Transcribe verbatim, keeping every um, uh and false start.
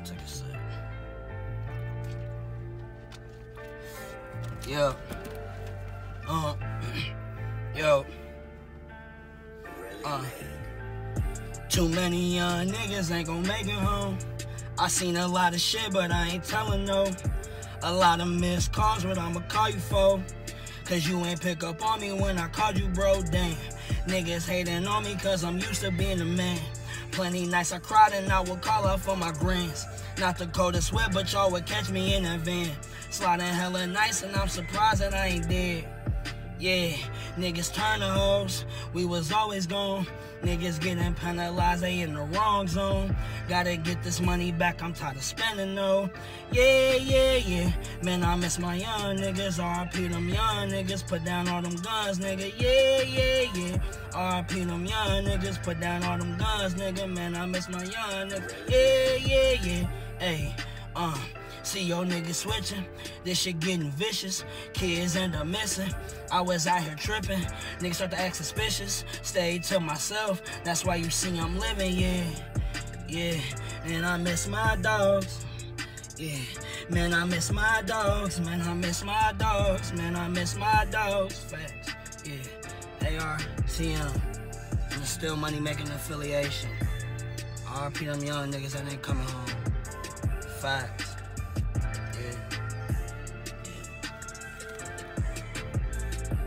Take a sip. Yo. Uh. Yo. Uh. Too many young niggas ain't gon' make it home. I seen a lot of shit, but I ain't telling no. A lot of missed calls, but I'ma call you for. Cause you ain't pick up on me when I called you, bro, damn. Niggas hating on me cause I'm used to being a man. Plenty nights I cried and I would call up for my grands. Not the coldest sweat, but y'all would catch me in a van. Sliding hella nice and I'm surprised that I ain't dead. Yeah, niggas turn to hoes, we was always gone. Niggas getting penalized, they in the wrong zone. Gotta get this money back, I'm tired of spending though. Yeah, yeah, yeah, man, I miss my young niggas. R I P them young niggas, put down all them guns, nigga. Yeah, yeah, yeah, R I P them young niggas, put down all them guns, nigga. Man, I miss my young niggas. Yeah, yeah, yeah, hey, uh. See your niggas switching, this shit getting vicious. Kids end up missing, I was out here tripping. Niggas start to act suspicious, stay to myself. That's why you see I'm living, yeah, yeah. And I miss my dogs, yeah. Man, I miss my dogs, man, I miss my dogs, man, I miss my dogs. Facts, yeah. A R T M, and it's still money making affiliation. R I P them young niggas that ain't coming home. Facts.